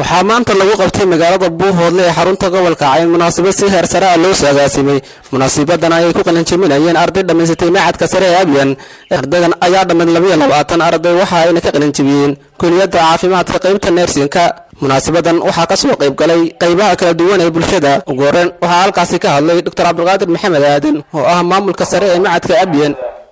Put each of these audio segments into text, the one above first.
waxaa maanta lagu qabtay magaalada Buuhoodle ee xarunta gobolka Cayn munaasabad si heer sare ah loo sagaasimay munaasabadan ay ku qalinjabinayeen arday dhamaysatay macadka sare ee Abyan ardaydan ayaa dhammaan 22 arday waxa ayna ka qalinjabiyeen kulliyadda caafimaadka qaybta nursingka munaasabadan waxa ka soo qayb galay qaybaha kala duwan ee bulshada ugu horreyn waxa halkaas ka hadlay Dr. Abdulqaadir Maxamed Aadan oo ah maamulka sare ee macadka Abyan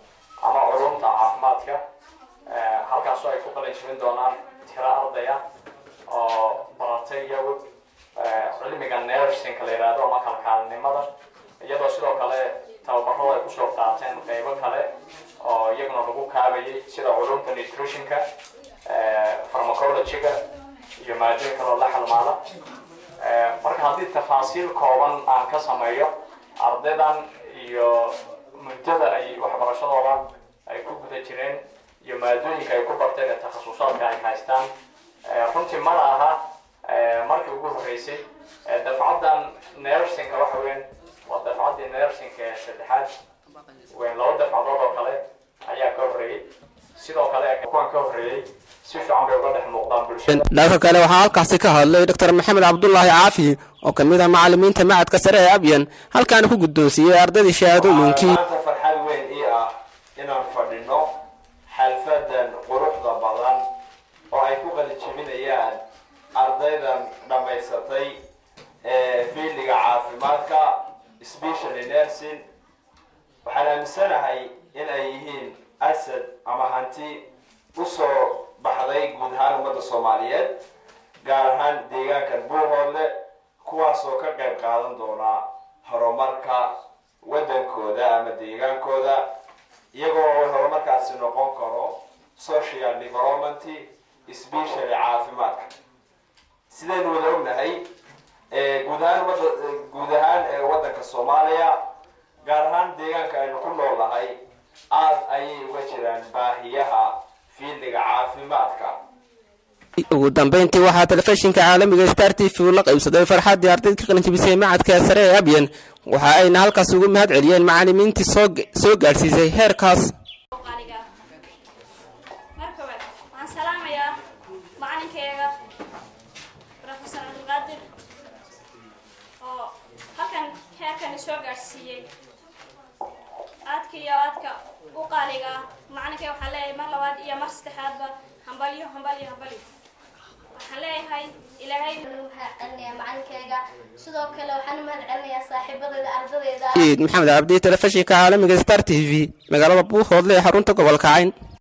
cilmiga nursing la yiraahdo ama kalkaalnimada iyadoo sidoo kale tababaro ay ku soo qaateen qaybo kale oo iyaguna lagu kaabayay sida culuumta nutritionka pharmacology-ga iyo maadooyin kale oo la xalmaala marka haddii tafaasiil kooban aan ka sameeyo ardaydan iyo muddada ay waxbarashadooda ay ku guda jireen iyo maadooyinka ay ku barteen ee takhasusaadka ay haystaan runtii ma aha markii ugu horeysay dafcadan nursing waxa weyn waa dafcadii nursing ee saddexaad weyn loo dafcadood oo kale ayaa ka horeeyay sidoo kale kuwan ka horeeyay si fiican bay uga dhex muuqdaan bulshada dhanka kale waxaa halkaasi ka hadlay Dr. Maxamed Cabdullaahi Caafi oo kamid ah macallimiinta macadka sare ee Abyan halkaan ku guddoonsiiyay ardaydii shahaadooyinkii farxad weyn ah inaan fadhino xalfadan quruxda badan oo ay ku qalinjabinayaan ardaydan dhamaysatay fiildiga caafimaadka especially nursing waxaan aaminsanahay in ay yihiin asad ama hanti u soo baxday guud ahaan ummadda Soomaaliyeed gaar ahaan deegaanka Buuhoodle kuwaas oo ka qayb qaadan doona horumarka wadankooda ama deegaankooda iyagoo horumarkaasi noqon karo social development especially caafimaadka sideen wada ognahay guud ahaan wadanka Soomaaliya gaar ahaan deegaanka aynu ku noolahay aad ayay uga jiraan baahiyaha fiildiga caafimaadka ugu dambeyntii waxaa telefishinka caalamiga Star TV la qaybsaday farxadii ardayda ka qalinjabisay macadka sare ee Abyan waxa ayna halkaas ugu mahad celiyeen macallimiintii soo gaarsiisay heerkaas Professor Abdulqaadir oo halkan heerkan soo gaarsiiyay aadka u qaaliga macnaheedu waxa leeyahay mar labaad iyo mar saddexaadba hambaliyo waxaan leeyahay ilaahay macnaheega sidoo kale waxaan mahad celinayaa saaxiibadayda ardayda Maxamed Abdi telefishinka caalamiga Star TV magaalada Buuhoodle ee xarunta gobolka Cayn